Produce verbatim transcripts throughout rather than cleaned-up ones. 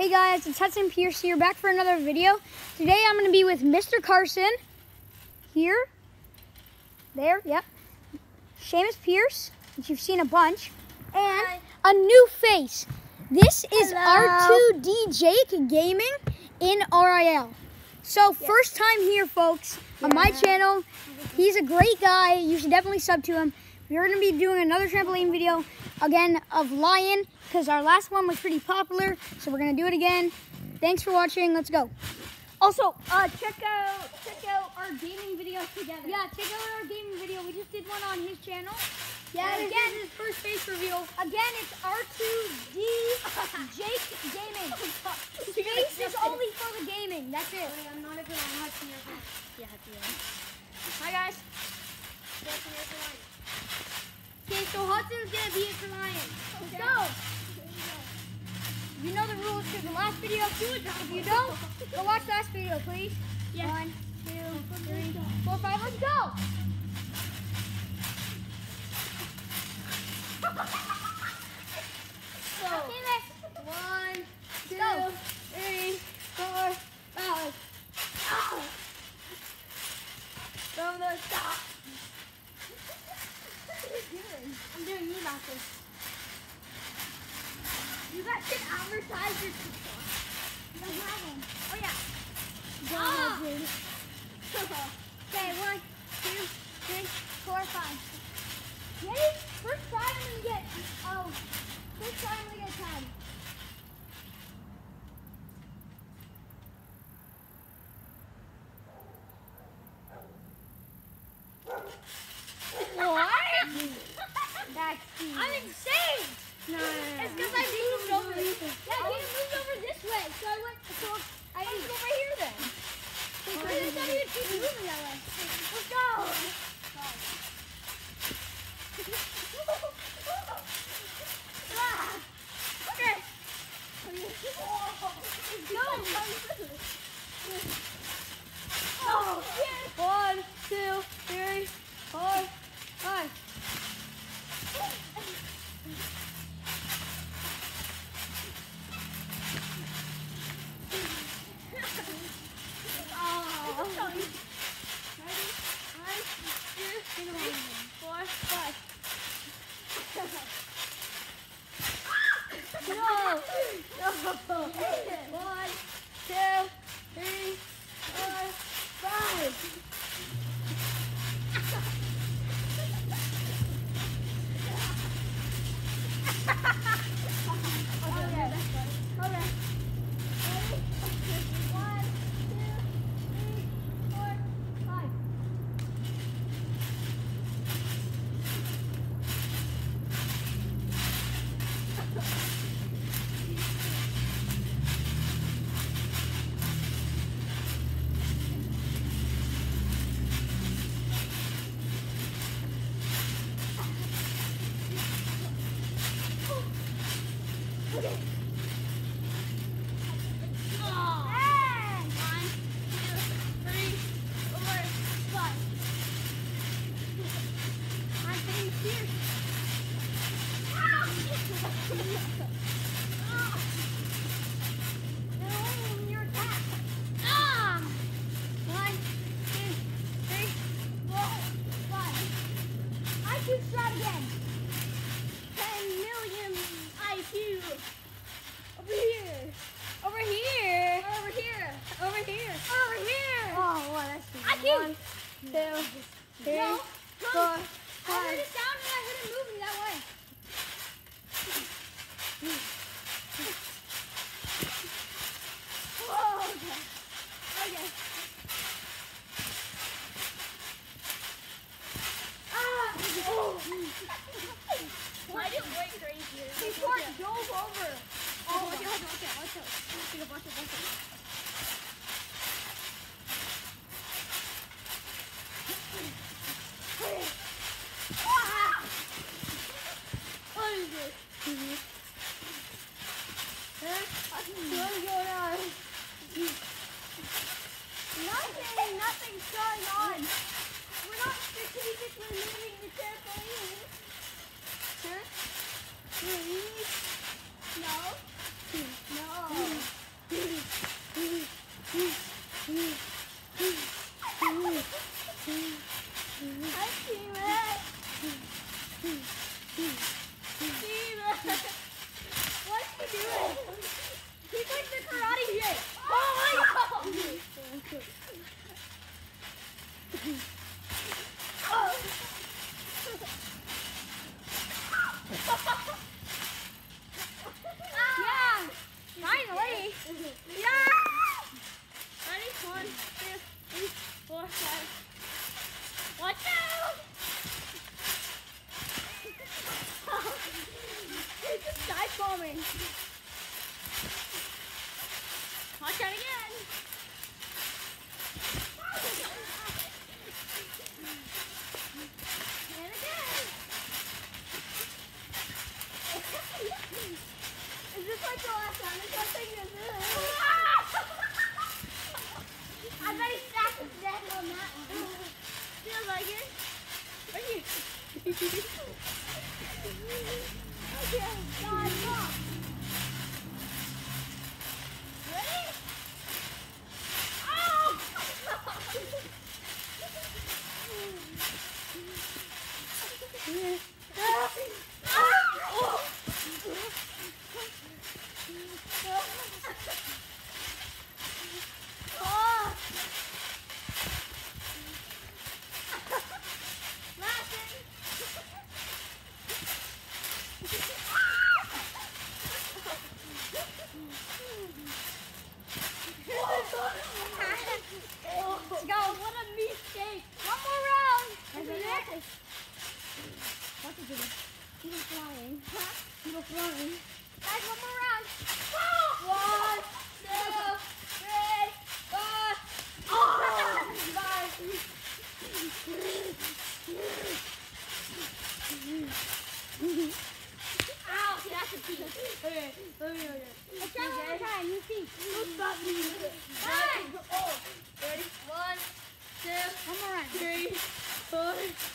Hey guys, it's Hudson Pierce here, back for another video. Today I'm going to be with Mister Carson, here, there, yep, Seamus Pierce, which you've seen a bunch, and Hi. a new face. This is Hello. R two D Jake Gaming in R I L. So yes. First time here, folks, yeah. on my channel. He's a great guy. You should definitely sub to him. We're going to be doing another trampoline video, again, of Lion, because our last one was pretty popular, so we're going to do it again. Thanks for watching. Let's go. Also, uh, check out check out our gaming videos together. Yeah, check out our gaming video. We just did one on his channel. Yeah, and again, his first face reveal. Again, it's R two D Jake Gaming. Face is only for the gaming. That's it. Wait, I'm not even on Hudson. Yeah, Hudson. Hi, guys. Okay, so Hudson's gonna be it for Lion. Let's okay. go. You know the rules to the last video. If you don't, go watch the last video, please. Yes. One, two, three, four, five. Let's go. So, one, two, go. three, four, five. Oh. From the top. I'm doing me about this. You guys can advertise your TikTok. You don't have one. Oh yeah. Ah. dude. Okay, one, two, three, four, five. Ready? First try I'm gonna get oh first try I'm gonna get time. I'm insane! No, no, no, no. It's because I moved over. Yeah, he moved over this way, so I went. So I Let's go right here then. Because I thought he would keep moving that way. Let's go. Ah, okay. No. Oh, yes. One, two, three, four, five. Four, five. No! No! One, two, three, four, five. God, stop. Ready? Oh! Let's go. What a mistake. One more round. What's it doing? People flying. Huh? People flying. Guys, one more round. One, two, three, four. Oh! Five. Ow, see, that's a piece. Okay, let me go again. Let's try one more time. You see. Stop me. Nine. Oh. Ready? One, two, One more round. three, four.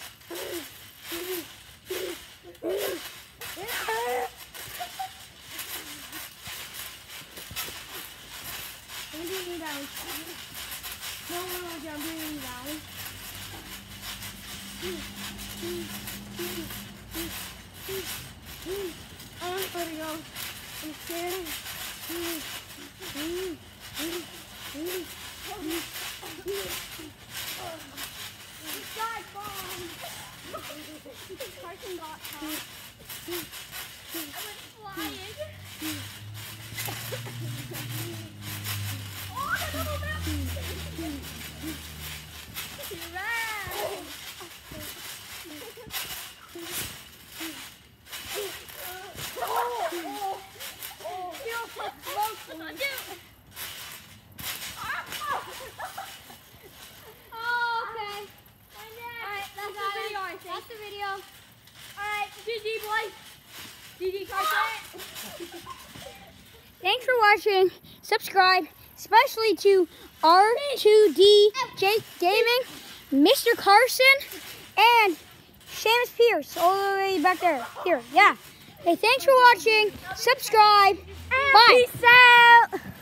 I'm doing you down. No, no, no, I'm doing you down. Oh, there we go. I'm scared. God, bomb. Carson got caught. I went flying. Oh, the little mountain. You're right. Oh, oh, oh. Feel so close. What's on you? Oh, okay. Alright, that's the video, I think. That's the video. Alright, G G, boys. G G, Carson. Thanks for watching. Subscribe, especially to R two D J Gaming, Mister Carson, and Seamus Pierce, all the way back there. Here, yeah. Hey, thanks for watching. Subscribe. Bye. Peace out.